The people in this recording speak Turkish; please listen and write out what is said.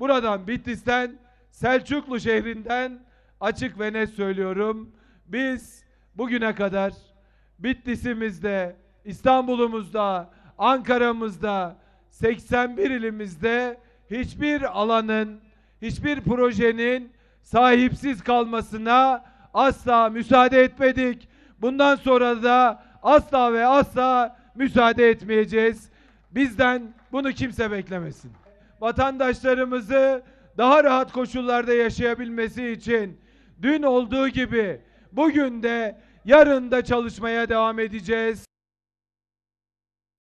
buradan Bitlis'ten, Selçuklu şehrinden açık ve net söylüyorum. Biz bugüne kadar Bitlis'imizde, İstanbul'umuzda, Ankara'mızda, 81 ilimizde hiçbir alanın, hiçbir projenin sahipsiz kalmasına asla müsaade etmedik. Bundan sonra da asla ve asla müsaade etmeyeceğiz. Bizden bunu kimse beklemesin. Vatandaşlarımızı daha rahat koşullarda yaşayabilmesi için dün olduğu gibi bugün de yarın da çalışmaya devam edeceğiz.